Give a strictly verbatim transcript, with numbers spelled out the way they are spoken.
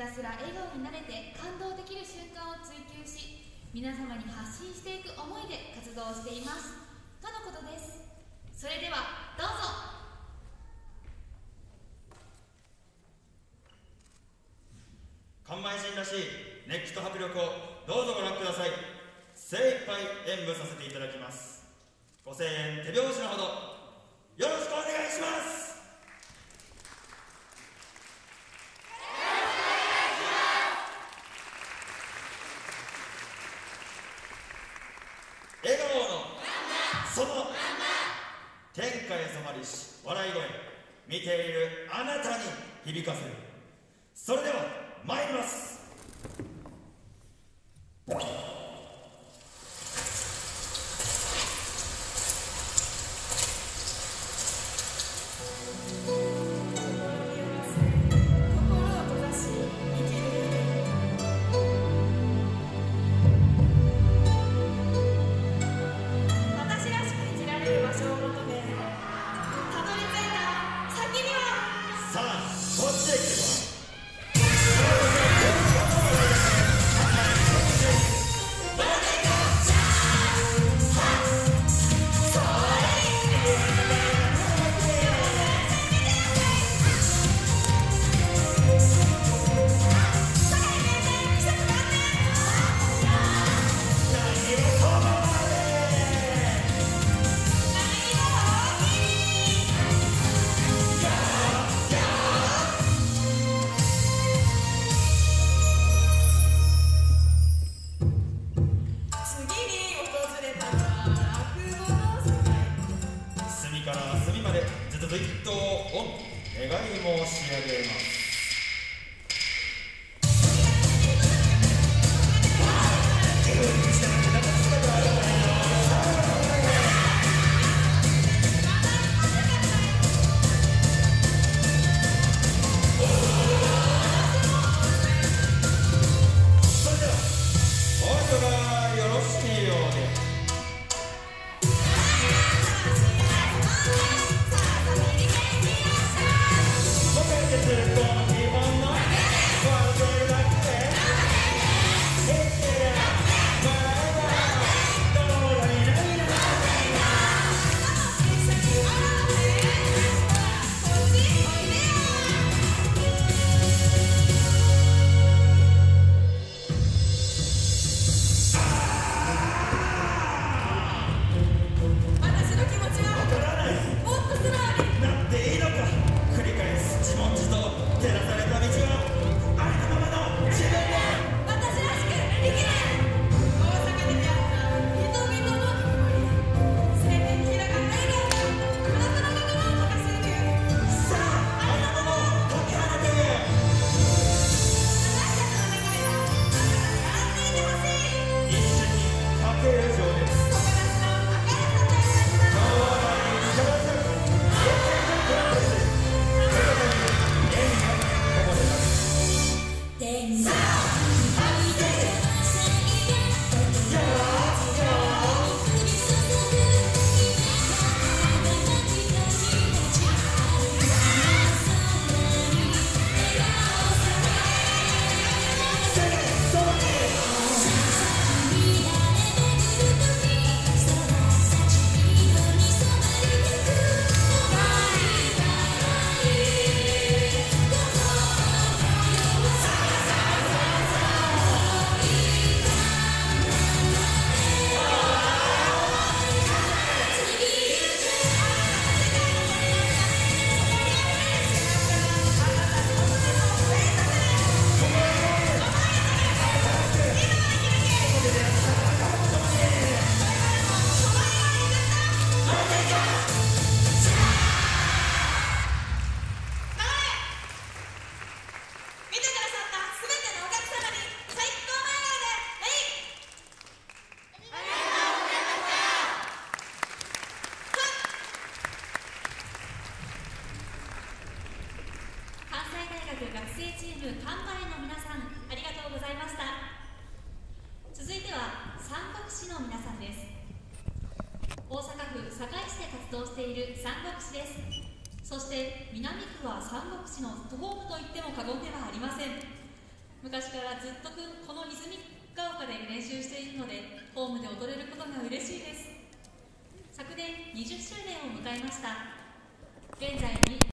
たすら笑顔になれて感動できる瞬間を追求し、皆様に発信していく思いで活動していますとのことです。それではどうぞ。 完売人らしい熱気と迫力をどうぞご覧ください。精一杯演舞させていただきます。ご声援手拍子のほどよろしくお願いします。笑顔のその天下へ染まりし笑い声、見ているあなたに響かせる。それでは参ります。ずっとオン願い申し上げます。学生チームカンバイの皆さん、ありがとうございました。続いては三国志の皆さんです。大阪府堺市で活動している三国志です。そして南区は三国志の徒歩部と言っても過言ではありません。 昔からずっとこの泉ヶ丘で練習しているので、ホームで踊れることが嬉しいです。昨年にじゅっしゅうねんを迎えました。現在に